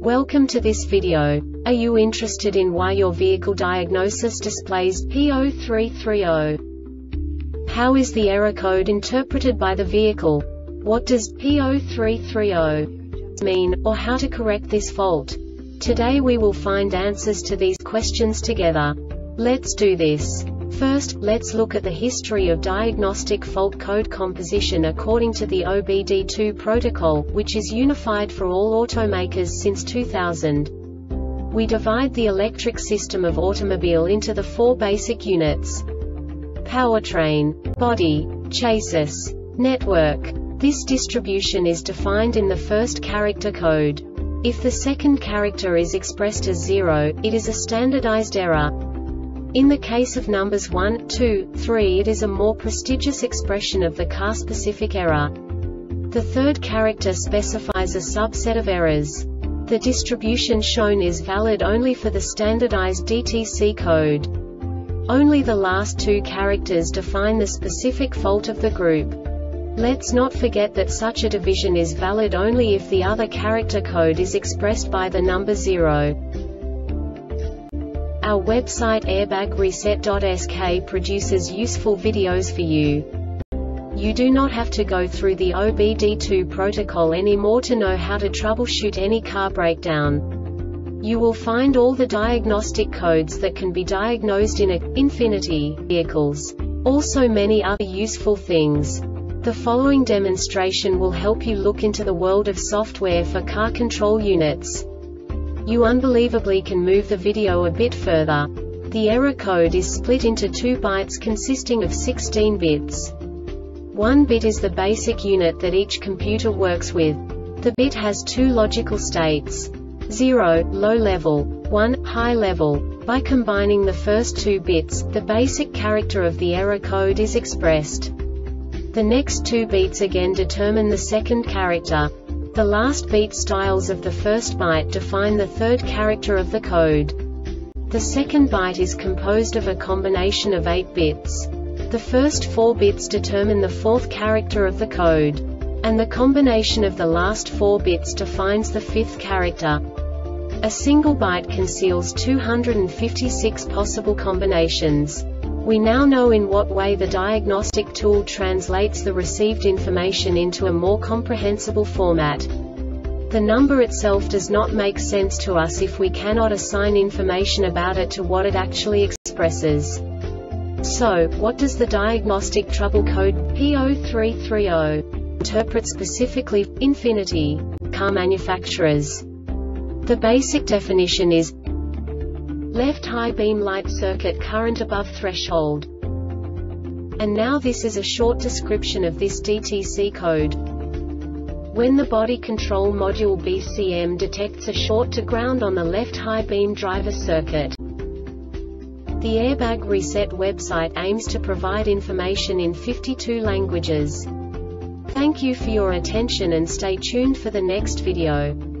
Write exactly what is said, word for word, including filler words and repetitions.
Welcome to this video. Are you interested in why your vehicle diagnosis displays P zero three three zero? How is the error code interpreted by the vehicle? What does P zero three three zero mean, or how to correct this fault? Today we will find answers to these questions together. Let's do this. First, let's look at the history of diagnostic fault code composition according to the O B D two protocol, which is unified for all automakers since two thousand. We divide the electric system of automobile into the four basic units: powertrain, body, chassis, network. This distribution is defined in the first character code. If the second character is expressed as zero, it is a standardized error. In the case of numbers one, two, three, it is a more prestigious expression of the car-specific error. The third character specifies a subset of errors. The distribution shown is valid only for the standardized D T C code. Only the last two characters define the specific fault of the group. Let's not forget that such a division is valid only if the other character code is expressed by the number zero. Our website airbag reset dot S K produces useful videos for you. You do not have to go through the O B D two protocol anymore to know how to troubleshoot any car breakdown. You will find all the diagnostic codes that can be diagnosed in a Infiniti vehicles. Also many other useful things. The following demonstration will help you look into the world of software for car control units. You unbelievably can move the video a bit further. The error code is split into two bytes consisting of sixteen bits. One bit is the basic unit that each computer works with. The bit has two logical states: zero, low level, one, high level. By combining the first two bits, the basic character of the error code is expressed. The next two beats again determine the second character. The last beat styles of the first byte define the third character of the code. The second byte is composed of a combination of eight bits. The first four bits determine the fourth character of the code. And the combination of the last four bits defines the fifth character. A single byte conceals two hundred fifty-six possible combinations. We now know in what way the diagnostic tool translates the received information into a more comprehensible format. The number itself does not make sense to us if we cannot assign information about it to what it actually expresses. So, what does the diagnostic trouble code P zero three three zero interpret specifically for Infiniti car manufacturers? The basic definition is left high beam light circuit current above threshold. And now this is a short description of this D T C code. When the body control module B C M detects a short to ground on the left high beam driver circuit. The Airbag Reset website aims to provide information in fifty-two languages. Thank you for your attention and stay tuned for the next video.